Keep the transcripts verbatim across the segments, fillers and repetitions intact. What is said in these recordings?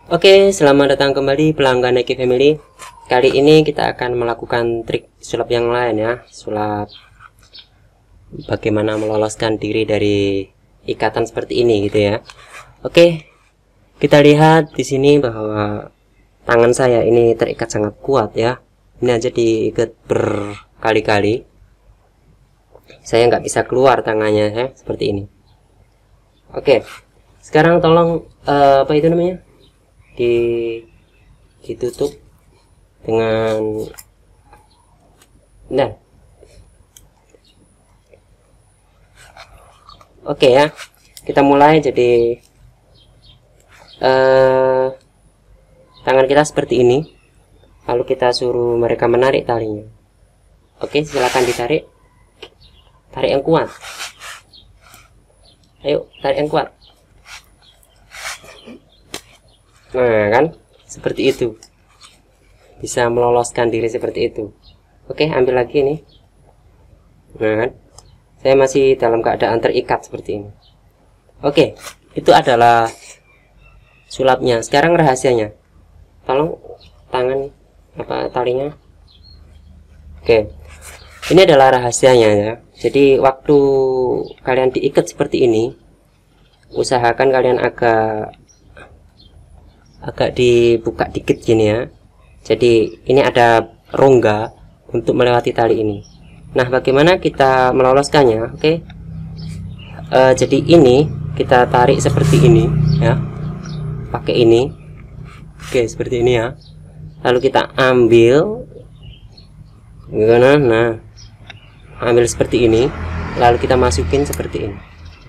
Oke, selamat datang kembali pelanggan Eki Family. Kali ini kita akan melakukan trik sulap yang lain ya, sulap bagaimana meloloskan diri dari ikatan seperti ini gitu ya. Oke, kita lihat di sini bahwa tangan saya ini terikat sangat kuat ya. Ini aja diikat berkali-kali. Saya nggak bisa keluar tangannya ya, seperti ini. Oke, sekarang tolong uh, apa itu namanya? di ditutup dengan nah oke ya, kita mulai. Jadi eh, tangan kita seperti ini, lalu kita suruh mereka menarik talinya. Oke, silakan ditarik, tarik yang kuat, ayo tarik yang kuat. Nah kan, seperti itu, bisa meloloskan diri seperti itu. Oke, ambil lagi nih. Nah kan, saya masih dalam keadaan terikat seperti ini. Oke, itu adalah sulapnya. Sekarang rahasianya, tolong tangan apa talinya. Oke, ini adalah rahasianya ya. Jadi waktu kalian diikat seperti ini, usahakan kalian agak agak dibuka dikit gini ya. Jadi ini ada rongga untuk melewati tali ini. Nah, bagaimana kita meloloskannya? Oke, e, jadi ini kita tarik seperti ini ya, pakai ini. Oke, seperti ini ya. Lalu kita ambil gimana? Nah, ambil seperti ini, lalu kita masukin seperti ini.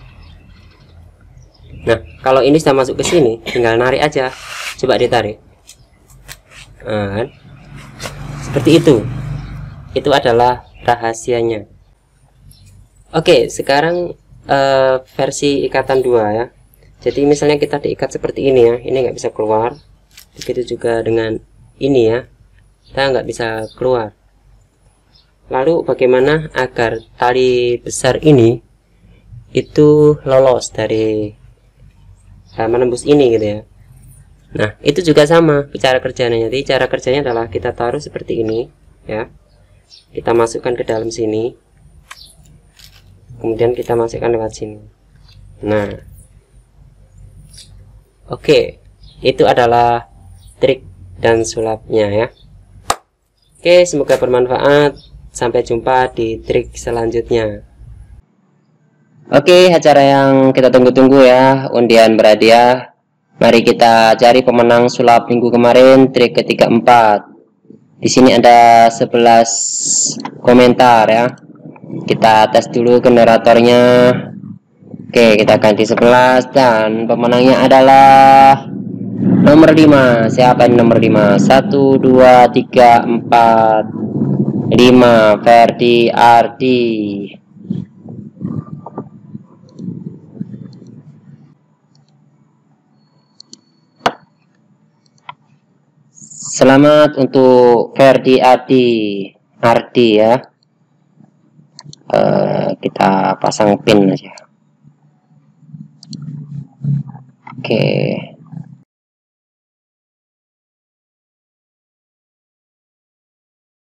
Nah, kalau ini sudah masuk ke sini, tinggal narik aja. Coba ditarik. Nah, seperti itu. Itu adalah rahasianya. Oke, sekarang uh, versi ikatan dua ya. Jadi misalnya kita diikat seperti ini ya, ini nggak bisa keluar. Begitu juga dengan ini ya, kita nggak bisa keluar. Lalu bagaimana agar tali besar ini itu lolos dari uh, menembus ini gitu ya. Nah, itu juga sama cara kerjanya. Jadi cara kerjanya adalah kita taruh seperti ini ya, kita masukkan ke dalam sini, kemudian kita masukkan lewat sini. Nah, oke, itu adalah trik dan sulapnya ya. Oke, semoga bermanfaat. Sampai jumpa di trik selanjutnya. Oke, acara yang kita tunggu-tunggu ya, undian berhadiah. Mari kita cari pemenang sulap minggu kemarin, trik ketiga empat. Di sini ada sebelas komentar ya. Kita tes dulu generatornya. Oke, kita ganti sebelas dan pemenangnya adalah nomor lima. Siapa yang nomor lima? satu dua tiga empat lima, Ferdi Ardi. Selamat untuk Ferdi Ardi, Ardi ya. Uh, kita pasang pin aja. Oke. Okay.